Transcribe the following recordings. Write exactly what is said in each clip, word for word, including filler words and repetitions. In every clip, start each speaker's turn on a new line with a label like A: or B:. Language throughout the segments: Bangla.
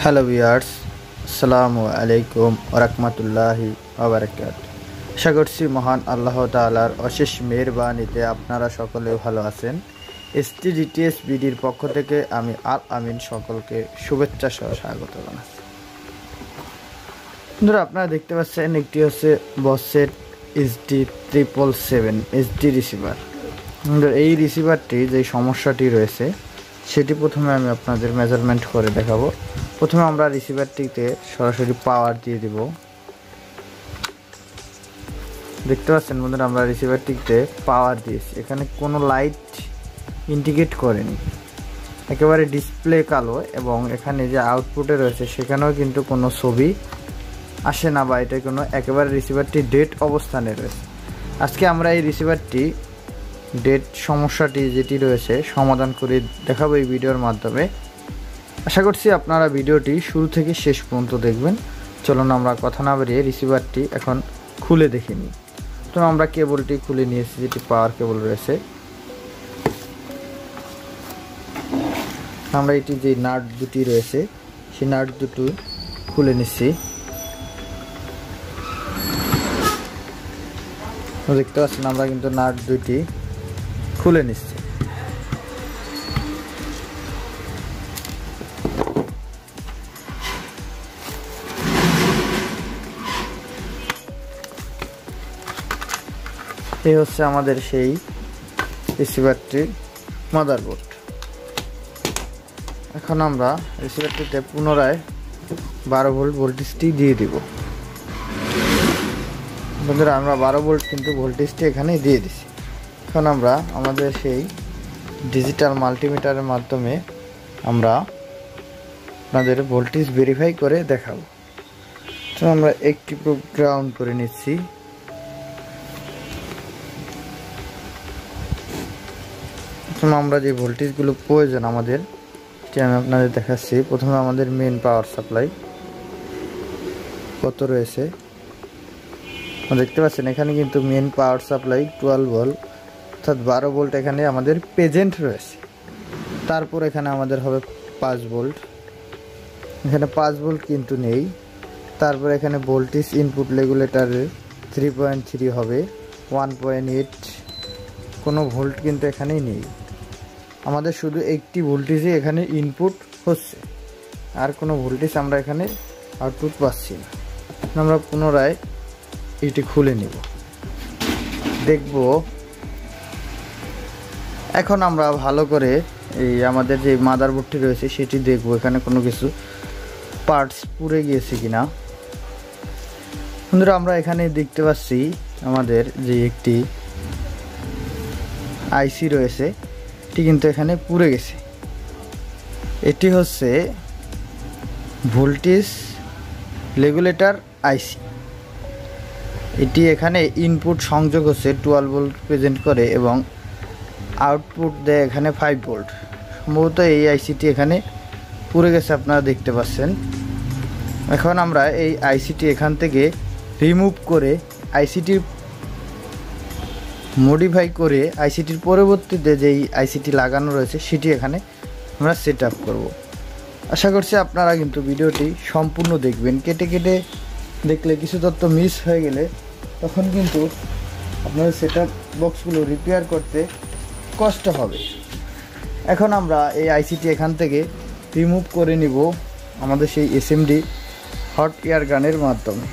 A: হ্যালো ভিউয়ার্স, আসসালামু আলাইকুম ওয়া রাহমাতুল্লাহি ওয়া বারাকাতুহু। আশা করছি মহান আল্লাহ তাআলার অশেষ মেহেরবানিতে আপনারা সকলে ভালো আছেন। এসটি ডিটিএস বিডির পক্ষ থেকে আমি আল আমিন সকলকে শুভেচ্ছা সহ স্বাগত জানাচ্ছি। বন্ধুরা, আপনারা দেখতে পাচ্ছেন একটি হচ্ছে বসেট HD triple seven HD receiver. এই রিসিভারটি যে সমস্যাটি রয়েছে সেটি প্রথমে আমি আপনাদের মেজারমেন্ট করে দেখাবো। প্রথমে আমরা রিসিভারটিতে সরাসরি পাওয়ার দিয়ে দিব। দেখতে পাচ্ছেন বন্ধুরা, আমরা রিসিভারটিতে পাওয়ার দিয়েছি। এখানে কোনো লাইট ইন্ডিকেট করেনি, একেবারে ডিসপ্লে কালো, এবং এখানে যে আউটপুটে রয়েছে সেখানেও কিন্তু কোনো ছবি আসে না, বা এটা কোনো একেবারে রিসিভারটি ডেড অবস্থানে রয়েছে। আজকে আমরা এই রিসিভারটি ডেড সমস্যাটি যেটি রয়েছে সমাধান করে দেখাবো এই ভিডিওর মাধ্যমে। আশা করছি আপনারা ভিডিওটি শুরু থেকে শেষ পর্যন্ত দেখবেন। চলুন আমরা কথা না বাড়িয়ে রিসিভারটি এখন খুলে দেখে নিই। তো আমরা কেবলটি খুলে নিয়েছি, যেটি পাওয়ার কেবল রয়েছে। আমরা এটি যে নাট দুটি রয়েছে সেই নাট দুটো খুলে নিচ্ছি। দেখতে পাচ্ছেন আমরা কিন্তু নাট দুটি খুলে নিচ্ছি। এই হচ্ছে আমাদের সেই রিসিভারটির মাদারবোর্ড। এখন আমরা রিসিভারটিতে পুনরায় বারো ভোল্ট ভোল্টেজটি দিয়ে দিব। বন্ধুরা, আমরা বারো ভোল্ট কিন্তু ভোল্টেজটি এখানে দিয়ে দিছি। এখন আমরা আমাদের সেই ডিজিটাল মাল্টিমিটারের মাধ্যমে আমরা আপনাদের ভোল্টেজ ভেরিফাই করে দেখাবো। তো আমরা একটি গ্রাউন্ড করে নিচ্ছি। আমরা যে ভোল্টেজগুলো প্রয়োজন আমাদের সেটি আমি আপনাদের দেখাচ্ছি। প্রথমে আমাদের মেন পাওয়ার সাপ্লাই কত রয়েছে দেখতে পাচ্ছেন। এখানে কিন্তু main power supply twelve volt অর্থাৎ বারো ভোল্ট এখানে আমাদের প্রেজেন্ট রয়েছে। তারপর এখানে আমাদের হবে পাঁচ ভোল্ট, এখানে পাঁচ ভোল্ট কিন্তু নেই। তারপর এখানে ভোল্টেজ ইনপুট রেগুলেটরের থ্রি পয়েন্ট থ্রি হবে, ওয়ান পয়েন্ট এইট কোনো ভোল্ট কিন্তু এখানেই নেই। আমাদের শুধু একটি ভোল্টেজই এখানে ইনপুট হচ্ছে, আর কোনো ভোল্টেজ আমরা এখানে আউটপুট পাচ্ছি না। আমরা পুনরায় এটি খুলে নিব, দেখব। এখন আমরা ভালো করে এই আমাদের যে মাদারবোর্ডটি রয়েছে সেটি দেখব, এখানে কোনো কিছু পার্টস পুড়ে গিয়েছে কিনা। বন্ধুরা, আমরা এখানে দেখতে পাচ্ছি আমাদের যে একটি আইসি রয়েছে এটি কিন্তু এখানে পুড়ে গেছে। এটি হচ্ছে ভোল্টেজ রেগুলেটর আইসি। এটি এখানে ইনপুট সংযোগ হচ্ছে টুয়েলভ ভোল্ট প্রেজেন্ট করে এবং আউটপুট দেয় এখানে ফাইভ ভোল্ট। সম্ভবত এই আইসিটি এখানে পুড়ে গেছে, আপনারা দেখতে পাচ্ছেন। এখন আমরা এই আইসিটি এখান থেকে রিমুভ করে আইসিটির মডিফাই করে আইসিটির পরবর্তীতে যেই আইসিটি লাগানো রয়েছে সেটি এখানে আমরা সেট আপ করবো। আশা করছি আপনারা কিন্তু ভিডিওটি সম্পূর্ণ দেখবেন। কেটে কেটে দেখলে কিছু তথ্য মিস হয়ে গেলে তখন কিন্তু আপনাদের সেট আপ বক্সগুলো রিপেয়ার করতে কষ্ট হবে। এখন আমরা এই আইসিটি এখান থেকে রিমুভ করে নিব আমাদের সেই এসএমডি হট এয়ার গানের মাধ্যমে।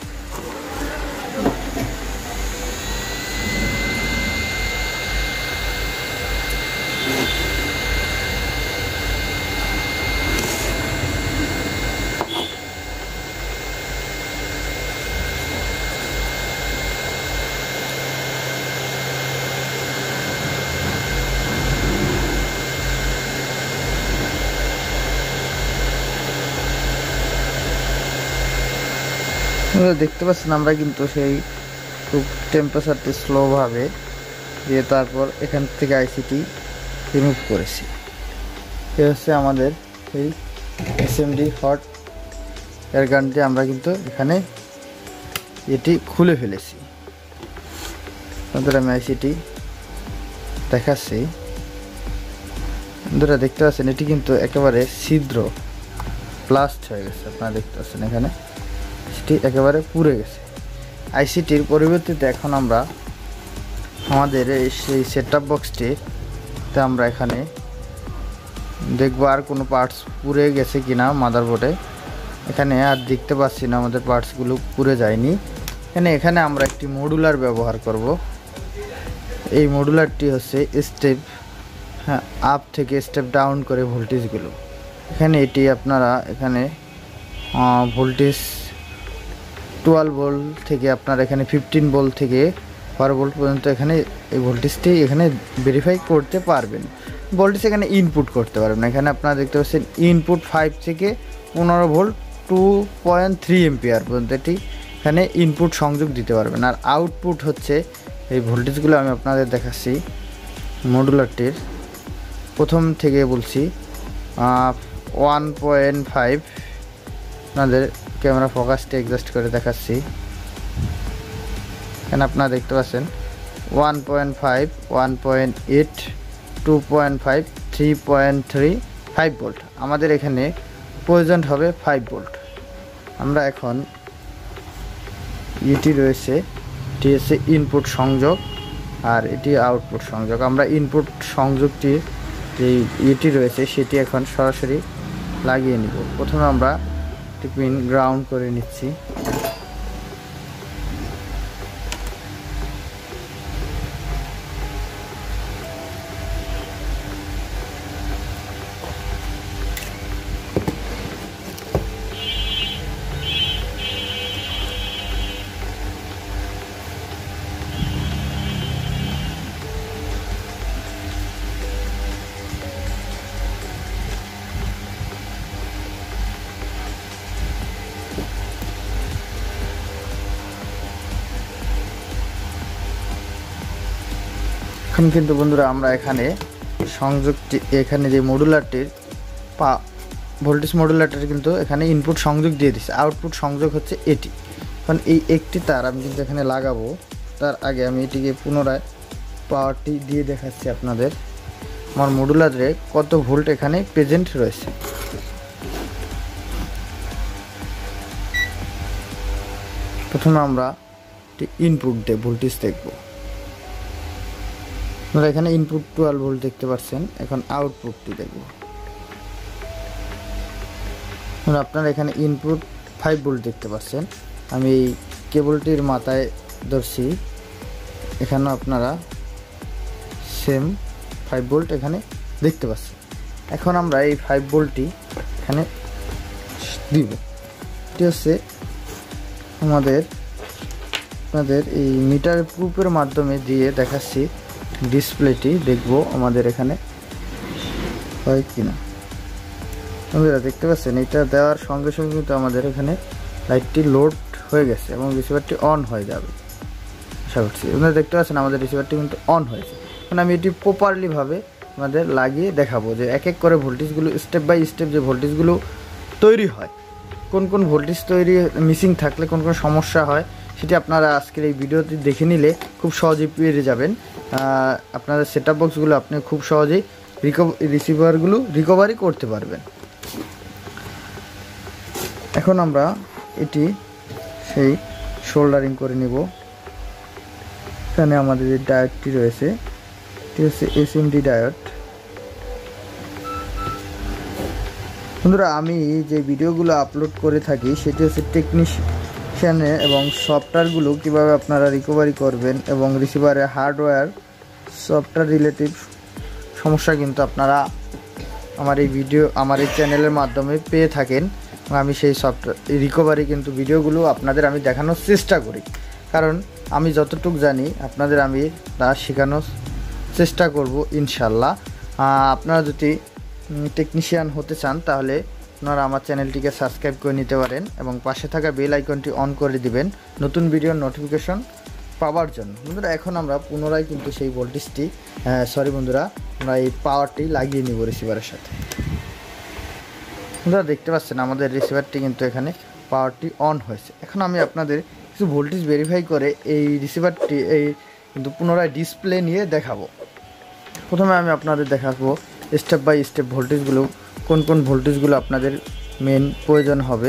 A: দেখতে পাচ্ছেন আমরা কিন্তু সেই খুব টেম্পারেচারটি স্লোভাবে দিয়ে তারপর এখান থেকে আইসিটি রিমুভ করেছি। এ হচ্ছে আমাদের এই এসএমডি হট এয়ার গানটি আমরা কিন্তু এখানে এটি খুলে ফেলেছি। তারপর আমি আইসিটি দেখাচ্ছি। বন্ধুরা দেখতে পাচ্ছেন এটি কিন্তু একেবারে ছিদ্র, ব্লাস্ট হয়ে গেছে, আপনারা দেখতে পাচ্ছেন এখানে সেটি একেবারে পুড়ে গেছে। আইসিটির পরিবর্তিতে এখন আমরা আমাদের এই সেই সেটআপ বক্সটিতে আমরা এখানে দেখব আর কোনো পার্টস পুড়ে গেছে কিনা মাদারবোর্ডে। এখানে আর দেখতে পাচ্ছি না আমাদের পার্টসগুলো পুড়ে যায়নি। এখানে এখানে আমরা একটি মডুলার ব্যবহার করব। এই মডুলারটি হচ্ছে স্টেপ হ্যাঁ আপ থেকে স্টেপ ডাউন করে ভোল্টেজগুলো। এখানে এটি আপনারা এখানে ভোল্টেজ টুয়েলভ ভোল্ট থেকে আপনারা এখানে ফিফটিন ভোল্ট থেকে বারো ভোল্ট পর্যন্ত এখানে এই ভোল্টেজটি এখানে ভেরিফাই করতে পারবেন। ভোল্টেজ এখানে ইনপুট করতে পারবেন। এখানে আপনারা দেখতে পাচ্ছেন ইনপুট ফাইভ থেকে পনেরো volt two point three ampere পর্যন্ত এটি এখানে ইনপুট সংযোগ দিতে পারবেন। আর আউটপুট হচ্ছে এই ভোল্টেজগুলো আমি আপনাদের দেখাচ্ছি মডুলারটির প্রথম থেকে বলছি ওয়ান পয়েন্ট ফাইভ আপনাদের ক্যামেরা ফোকাসটি অ্যাডজাস্ট করে দেখাচ্ছি। এখানে আপনারা দেখতে পাচ্ছেন one point five one point eight two point five three point three five volt. আমাদের এখানে প্রয়োজন হবে ফাইভ ভোল্ট। আমরা এখন এটি রয়েছে এটি হচ্ছে ইনপুট সংযোগ আর এটি আউটপুট সংযোগ। আমরা ইনপুট সংযোগটি যেই এটি রয়েছে সেটি এখন সরাসরি লাগিয়ে নিব। প্রথমে আমরা একটি পিন গ্রাউন্ড করে নিচ্ছি। এখন কিন্তু বন্ধুরা আমরা এখানে সংযোগটি এখানে যে মডুলারটির পা ভোল্টেজ মডুলারটির কিন্তু এখানে ইনপুট সংযোগ দিয়ে দিচ্ছে। আউটপুট সংযোগ হচ্ছে এটি। এখন এই একটি তার আমি কিন্তু এখানে লাগাবো। তার আগে আমি এটিকে পুনরায় পাওয়ারটি দিয়ে দেখাচ্ছি আপনাদের আমার মডুলারে কত ভোল্ট এখানে প্রেজেন্ট রয়েছে। প্রথমে আমরা ইনপুট দিয়ে ভোল্টেজ দেখব। আপনারা এখানে ইনপুট টুয়েলভ ভোল্ট দেখতে পাচ্ছেন। এখন আউটপুটটি দেখব। আপনারা এখানে ইনপুট ফাইভ ভোল্ট দেখতে পাচ্ছেন। আমি এই কেবলটির মাথায় ধরছি, এখানে আপনারা সেম ফাইভ ভোল্ট এখানে দেখতে পাচ্ছেন। এখন আমরা এই ফাইভ ভোল্টটি এখানে দিব। এটি হচ্ছে আমাদের আপনাদের এই মিটার প্রুফের মাধ্যমে দিয়ে দেখাচ্ছি ডিসপ্লেটি দেখব আমাদের এখানে হয় কিনা। আপনারা দেখতে পাচ্ছেন এটা দেওয়ার সঙ্গে সঙ্গে কিন্তু আমাদের এখানে লাইটটি লোড হয়ে গেছে এবং রিসিভারটি অন হয়ে যাবে আশা করছি। আপনারা দেখতে পাচ্ছেন আমাদের রিসিভারটি কিন্তু অন হয়েছে। এখন আমি এটি প্রপারলিভাবে আমাদের লাগিয়ে দেখাবো যে এক এক করে ভোল্টেজগুলো স্টেপ বাই স্টেপ যে ভোল্টেজগুলো তৈরি হয়, কোন কোন ভোল্টেজ তৈরি মিসিং থাকলে কোন কোন সমস্যা হয় সেটি আপনারা আজকের এই ভিডিওটি দেখে নিলে খুব সহজেই পেয়ে যাবেন। আপনাদের সেটআপ বক্সগুলো আপনি খুব সহজেই রিসিভারগুলো রিকভারি করতে পারবেন। এখন আমরা এটি সেই সোল্ডারিং করে নেব। এখানে আমাদের যে ডায়োডটি রয়েছে এটি হচ্ছে এসএমডি ডায়োড। বন্ধুরা আমি যে ভিডিওগুলো আপলোড করে থাকি সেটি হচ্ছে টেকনিশিয়ানে এবং সফটওয়্যারগুলো কীভাবে আপনারা রিকভারি করবেন এবং রিসিভারের হার্ডওয়্যার সফটওয়্যার রিলেটিভ সমস্যা কিন্তু আপনারা আমার এই ভিডিও আমার এই চ্যানেলের মাধ্যমে পেয়ে থাকেন। আমি সেই সফটওয়্যার রিকভারি কিন্তু ভিডিওগুলো আপনাদের আমি দেখানোর চেষ্টা করি, কারণ আমি যতটুকু জানি আপনাদের আমি তা শেখানোর চেষ্টা করব ইনশাল্লাহ। আপনারা যদি টেকনিশিয়ান হতে চান তাহলে আপনারা আমার চ্যানেলটিকে সাবস্ক্রাইব করে নিতে পারেন এবং পাশে থাকা বেল আইকনটি অন করে দিবেন নতুন ভিডিওর নোটিফিকেশন পাওয়ার জন্য। বন্ধুরা এখন আমরা পুনরায় কিন্তু সেই ভোল্টেজটি সরি বন্ধুরা আমরা এই পাওয়ারটি লাগিয়ে নিব রিসিভারের সাথে। বন্ধুরা দেখতে পাচ্ছেন আমাদের রিসিভারটি কিন্তু এখানে পাওয়ারটি অন হয়েছে। এখন আমি আপনাদের কিছু ভোল্টেজ ভেরিফাই করে এই রিসিভারটি এই কিন্তু পুনরায় ডিসপ্লে নিয়ে দেখাবো। প্রথমে আমি আপনাদের দেখাবো স্টেপ বাই স্টেপ ভোল্টেজগুলো কোন কোন ভোল্টেজগুলো আপনাদের মেন প্রয়োজন হবে।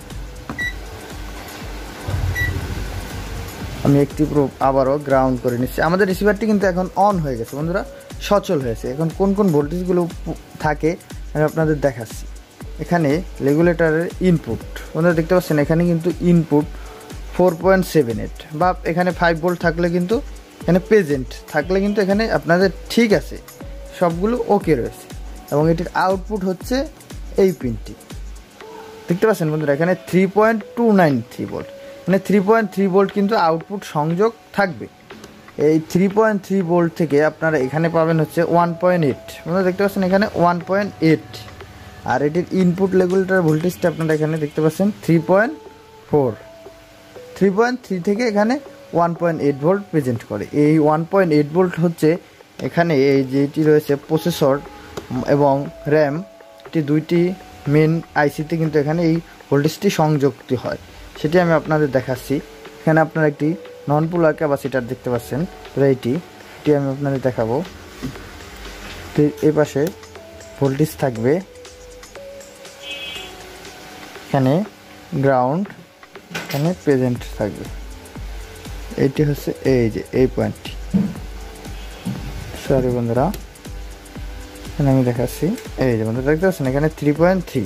A: আমি একটি প্রুফ আবারও গ্রাউন্ড করে নিচ্ছি। আমাদের রিসিভারটি কিন্তু এখন অন হয়ে গেছে বন্ধুরা, সচল হয়েছে। এখন কোন কোন ভোল্টেজগুলো থাকে আমি আপনাদের দেখাচ্ছি। এখানে রেগুলেটরের ইনপুট বন্ধুরা দেখতে পাচ্ছেন, এখানে কিন্তু input four point seven eight বা এখানে ফাইভ ভোল্ট থাকলে কিন্তু এখানে প্রেজেন্ট থাকলে কিন্তু এখানে আপনাদের ঠিক আছে, সবগুলো ওকে রয়েছে। এবং এটির আউটপুট হচ্ছে এই পিনটি দেখতে পাচ্ছেন বন্ধুরা, এখানে three point two nine three volt, মানে থ্রি পয়েন্ট থ্রি ভোল্ট কিন্তু আউটপুট সংযোগ থাকবে। এই থ্রি পয়েন্ট থ্রি ভোল্ট থেকে আপনারা এখানে পাবেন হচ্ছে ওয়ান পয়েন্ট এইট, বন্ধুরা দেখতে পাচ্ছেন এখানে ওয়ান পয়েন্ট এইট। আর এটির ইনপুট রেগুলেটর ভোল্টেজটা আপনারা এখানে দেখতে পাচ্ছেন three point four, three point three থেকে এখানে one point eight volt present করে। এই ওয়ান পয়েন্ট এইট ভোল্ট হচ্ছে এখানে এই যেটি রয়েছে প্রসেসর এবং র্যাম, এটি দুইটি মেন আইসিতে কিন্তু এখানে এই ভোল্টেজটি সংযুক্ত হয়, সেটি আমি আপনাদের দেখাচ্ছি। এখানে আপনারা একটি নন পোলার ক্যাপাসিটার দেখতে পাচ্ছেন, এইটি এটি আমি আপনাদের দেখাবো। এই পাশে ভোল্টেজ থাকবে, এখানে গ্রাউন্ড, এখানে প্রেজেন্ট থাকবে। এইটি হচ্ছে এই যে এই পয়েন্টটি, সরি বন্ধুরা এখানে আমি দেখাচ্ছি। এই যে বন্ধুরা দেখতে পাচ্ছেন এখানে থ্রি পয়েন্ট থ্রি।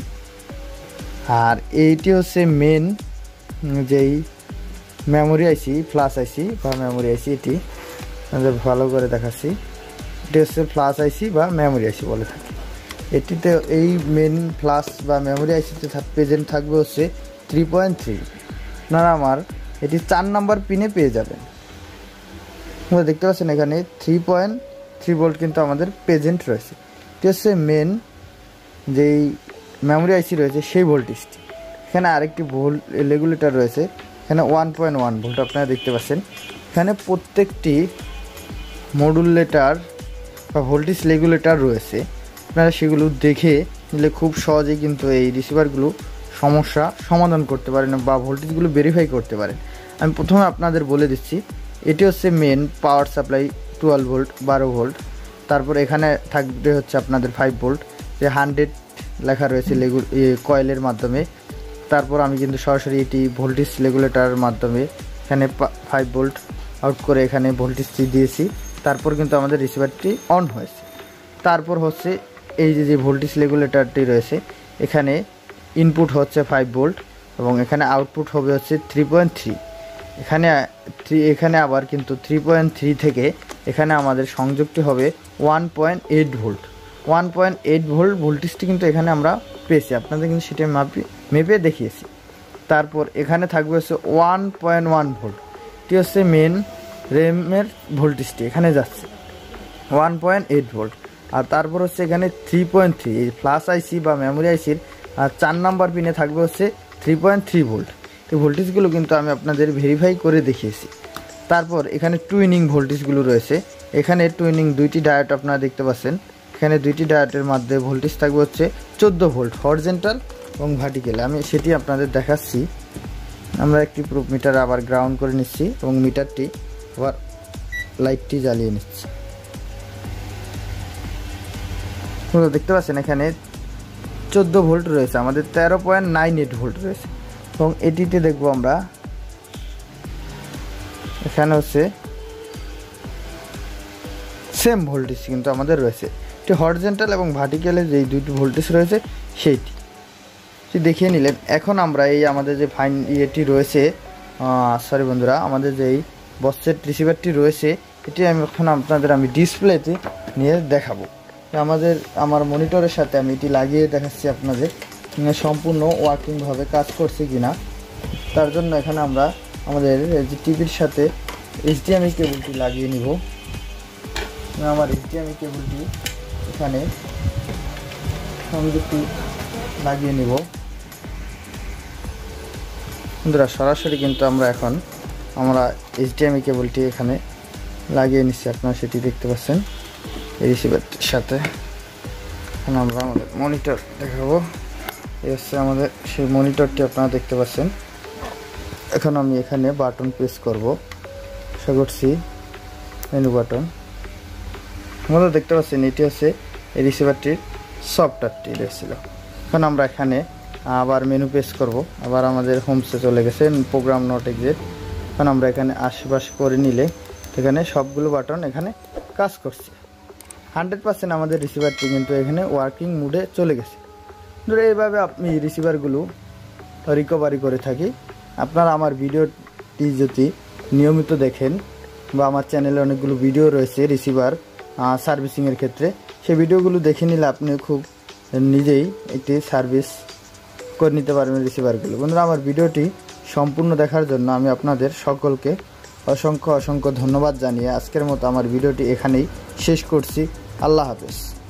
A: আর এইটি হচ্ছে মেন যেই মেমোরি আইসি, ফ্ল্যাশ আইসি বা মেমোরি আইসি, এটি ভালো করে দেখাচ্ছি। এটি হচ্ছে ফ্ল্যাশ আইসি বা মেমোরি আইসি বলে থাকি। এটিতে এই মেন ফ্ল্যাশ বা মেমোরি আইসিতে প্রেজেন্ট থাকবে হচ্ছে থ্রি পয়েন্ট থ্রি। আপনারা আমার এটি চার নাম্বার পিনে পেয়ে যাবেন। আপনারা দেখতে পাচ্ছেন এখানে থ্রি পয়েন্ট থ্রি ভোল্ট কিন্তু আমাদের প্রেজেন্ট রয়েছে। এটি হচ্ছে মেন যেই মেমোরি আইসি রয়েছে সেই ভোল্টেজটি। এখানে আরেকটি ভোল্ট রেগুলেটর রয়েছে, এখানে ওয়ান পয়েন্ট ওয়ান ভোল্ট আপনারা দেখতে পাচ্ছেন। এখানে প্রত্যেকটি মডুলেটর বা ভোল্টেজ রেগুলেটর রয়েছে, আপনারা সেগুলো দেখে নিলে খুব সহজেই কিন্তু এই রিসিভারগুলো সমস্যা সমাধান করতে পারেন বা ভোল্টেজগুলো ভেরিফাই করতে পারেন। আমি প্রথমে আপনাদের বলে দিচ্ছি, এটি হচ্ছে main power supply twelve volt বারো ভোল্ট। তারপর এখানে থাকবে হচ্ছে আপনাদের ফাইভ ভোল্ট, যে হান্ড্রেড লেখা রয়েছে লেগু কয়েলের মাধ্যমে। তারপর আমি কিন্তু সরাসরি এটি ভোল্টেজ রেগুলেটরের মাধ্যমে এখানে ফাইভ ভোল্ট আউট করে এখানে ভোল্টেজটি দিয়েছি। তারপর কিন্তু আমাদের রিসিভারটি অন হয়েছে। তারপর হচ্ছে এই যে যে ভোল্টেজ রেগুলেটরটি রয়েছে, এখানে ইনপুট হচ্ছে ফাইভ ভোল্ট এবং এখানে আউটপুট হবে হচ্ছে থ্রি পয়েন্ট থ্রি। এখানে থ্রি এখানে আবার কিন্তু থ্রি পয়েন্ট থ্রি থেকে এখানে আমাদের সংযোগটি হবে one point eight volt. One point eight volt ভোল্টেজটি কিন্তু এখানে আমরা পেয়েছি, আপনাদের কিন্তু সেটা মাপি মেপে দেখিয়েছি। তারপর এখানে থাকবে হচ্ছে ওয়ান পয়েন্ট ওয়ান ভোল্ট, এটি হচ্ছে মেন র্যামের ভোল্টেজটি এখানে যাচ্ছে ওয়ান পয়েন্ট এইট ভোল্ট। আর তারপর হচ্ছে এখানে থ্রি পয়েন্ট থ্রি এই ফ্ল্যাশ আইসি বা মেমোরি আইসির আর চার নাম্বার পিনে থাকবে হচ্ছে থ্রি পয়েন্ট থ্রি ভোল্ট। এই ভোল্টেজগুলো কিন্তু আমি আপনাদের ভেরিফাই করে দেখিয়েছি। তারপর এখানে টুইনিং ভোল্টেজগুলো রয়েছে, এখানে টুইনিং দুইটি ডায়োড আপনারা দেখতে পাচ্ছেন। এখানে দুইটি ডায়োডের মধ্যে ভোল্টেজ থাকবে হচ্ছে চোদ্দো ভোল্ট হরিজন্টাল এবং ভার্টিক্যাল। আমি সেটি আপনাদের দেখাচ্ছি। আমরা একটি প্রুফ মিটার আবার গ্রাউন্ড করে নিচ্ছি এবং মিটারটি আবার লাইটটি জ্বালিয়ে নিচ্ছি। দেখতে পাচ্ছেন এখানে চোদ্দো ভোল্ট রয়েছে, আমাদের তেরো পয়েন্ট নাইন এইট ভোল্ট রয়েছে। এবং এটিতে দেখবো আমরা এখানে হচ্ছে সেম ভোল্টেজ কিন্তু আমাদের রয়েছে, এটি হরিজন্টাল এবং ভার্টিক্যালের যেই দুইটি ভোল্টেজ রয়েছে সেইটি দেখিয়ে নিলেন। এখন আমরা এই আমাদের যে ফাইন ইয়েটি রয়েছে, সরি বন্ধুরা, আমাদের যেই বক্সের রিসিভারটি রয়েছে এটি আমি এখন আপনাদের আমি ডিসপ্লেতে নিয়ে দেখাবো। আমাদের আমার মনিটরের সাথে আমি এটি লাগিয়ে দেখাচ্ছি আপনাদের সম্পূর্ণ ওয়ার্কিংভাবে কাজ করছে কিনা। তার জন্য এখানে আমরা আমাদের যে টিভির সাথে এইচডিএমআই কেবলটি লাগিয়ে নিব। আমার এইচডিএমআই কেবলটি এখানে সংযোগটি লাগিয়ে নিব বন্ধুরা। সরাসরি কিন্তু আমরা এখন আমরা এইচডিএমআই কেবলটি এখানে লাগিয়ে নিচ্ছি, আপনারা সেটি দেখতে পাচ্ছেন এই রিসিভারটির সাথে। এখন আমরা আমাদের মনিটর দেখাবো, এই হচ্ছে আমাদের সেই মনিটরটি আপনারা দেখতে পাচ্ছেন। এখন আমি এখানে বাটন প্রেস করব, আশা করছি মেনু বাটন আমাদের দেখতে পাচ্ছেন। এটি হচ্ছে এই রিসিভারটির সফটওয়্যারটি রয়েছিল। এখন আমরা এখানে আবার মেনু প্রেস করব, আবার আমাদের হোমসে চলে গেছে, প্রোগ্রাম নট এক্সিট। কারণ আমরা এখানে আশেপাশে করে নিলে এখানে সবগুলো বাটন এখানে কাজ করছে। হান্ড্রেড পার্সেন্ট আমাদের রিসিভারটি কিন্তু এখানে ওয়ার্কিং মুডে চলে গেছে। ধরো এইভাবে আপনি রিসিভারগুলো রিকভারি করে থাকি। আপনারা আমার ভিডিওটি যদি নিয়মিত দেখেন বা আমার চ্যানেলে অনেকগুলো ভিডিও রয়েছে রিসিভার সার্ভিসিংয়ের ক্ষেত্রে, সেই ভিডিওগুলো দেখে নিলে আপনি খুব নিজেই একটি সার্ভিস করে নিতে পারবেন রিসিভারগুলো। বন্ধুরা, আমার ভিডিওটি সম্পূর্ণ দেখার জন্য আমি আপনাদের সকলকে অসংখ্য অসংখ্য ধন্যবাদ জানিয়ে আজকের মতো আমার ভিডিওটি এখানেই শেষ করছি। আল্লাহ হাফেজ।